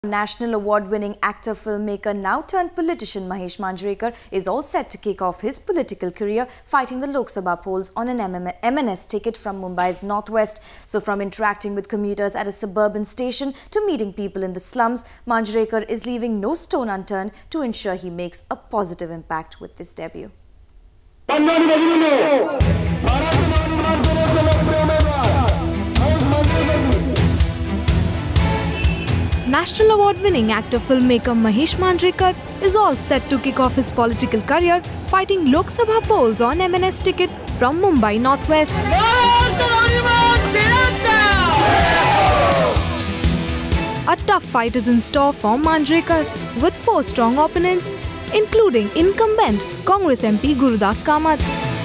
National award-winning actor, filmmaker, now turned politician Mahesh Manjrekar is all set to kick off his political career fighting the Lok Sabha polls on an MNS ticket from Mumbai's northwest. So from interacting with commuters at a suburban station to meeting people in the slums, Manjrekar is leaving no stone unturned to ensure he makes a positive impact with this debut. National award-winning actor filmmaker Mahesh Manjrekar is all set to kick off his political career fighting Lok Sabha polls on MNS ticket from Mumbai Northwest. A tough fight is in store for Manjrekar with 4 strong opponents, including incumbent Congress MP Gurudas Kamath.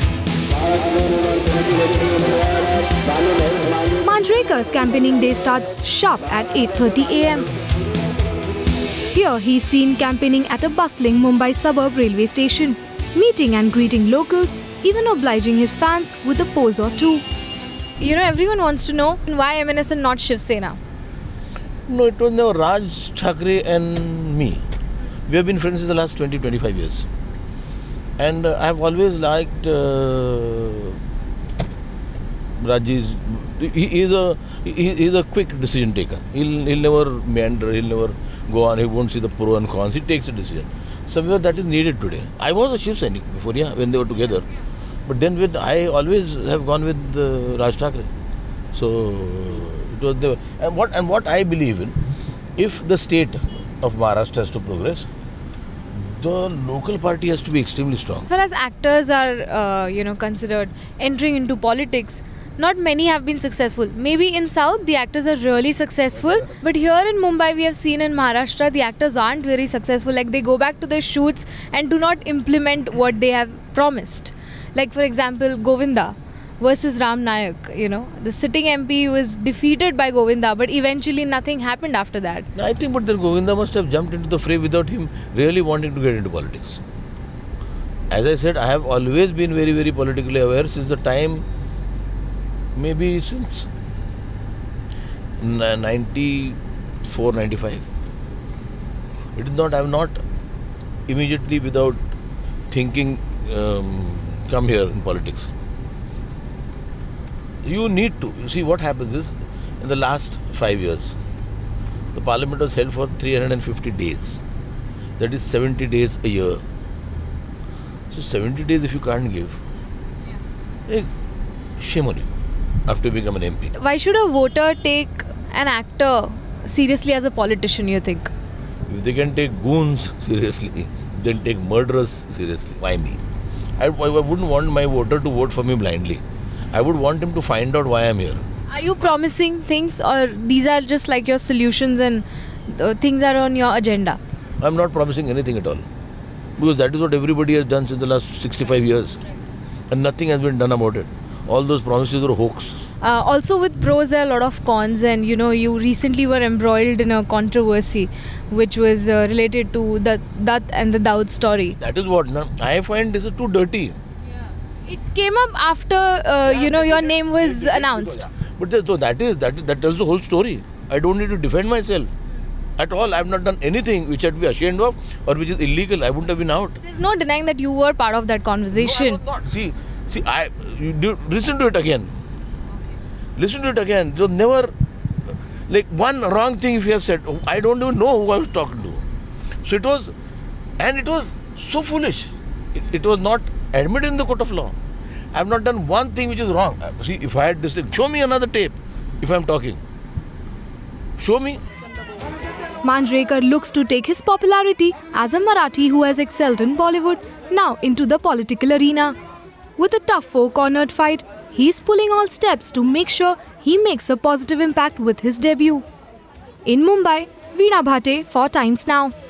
Manjrekar's campaigning day starts sharp at 8:30 a.m. Here he's seen campaigning at a bustling Mumbai suburb railway station, meeting and greeting locals, even obliging his fans with a pose or two. You know, everyone wants to know why MNS and not Shiv Sena. No, it was never Raj Thackeray and me. We have been friends for the last 20-25 years. And I have always liked Raj's. He is a quick decision taker. He'll never meander. He'll never go on. He won't see the pro and cons. He takes a decision. Somewhere that is needed today. I was a Shiv Sainik before, when they were together. But then I always have gone with Raj Thackeray. So it was the and what I believe in, if the state of Maharashtra has to progress, the local party has to be extremely strong. As far as actors are, considered entering into politics, not many have been successful. Maybe in South, the actors are really successful. But here in Mumbai, we have seen in Maharashtra, the actors aren't very successful. Like, they go back to their shoots and do not implement what they have promised. Like, for example, Govinda versus Ram Nayak. The sitting MP was defeated by Govinda, but eventually nothing happened after that. I think, but then Govinda must have jumped into the fray without him really wanting to get into politics. As I said, I have always been very, very politically aware since the time, maybe since 94, 95. It is not, I have not immediately without thinking come here in politics. You need to. You see, what happens is, in the last 5 years, the parliament was held for 350 days. That is 70 days a year. So 70 days if you can't give, shame on you after you become an MP. Why should a voter take an actor seriously as a politician, you think? If they can take goons seriously, then take murderers seriously. Why me? I wouldn't want my voter to vote for me blindly. I would want him to find out why I'm here. Are you promising things, or these are just like your solutions and things are on your agenda? I'm not promising anything at all. Because that is what everybody has done since the last 65 years. And nothing has been done about it. All those promises are a hoax. Also with pros, there are a lot of cons, and you recently were embroiled in a controversy which was related to the Dutt and the Dawood story. That is what, I find this is too dirty. It came up after, your name was announced. But that tells the whole story. I don't need to defend myself at all. I have not done anything which I had to be ashamed of or which is illegal. I wouldn't have been out. There's no denying that you were part of that conversation. No, I was not. See, listen to it again. Okay. Listen to it again. It was never, like, one wrong thing if you have said, I don't even know who I was talking to. So it was so foolish. It was not admitted in the court of law. I have not done one thing which is wrong. See, if I had this thing, show me another tape if I am talking. Show me. Manjrekar looks to take his popularity as a Marathi who has excelled in Bollywood now into the political arena. With a tough 4-cornered fight, he's pulling all steps to make sure he makes a positive impact with his debut. In Mumbai, Veena Bhate for Times Now.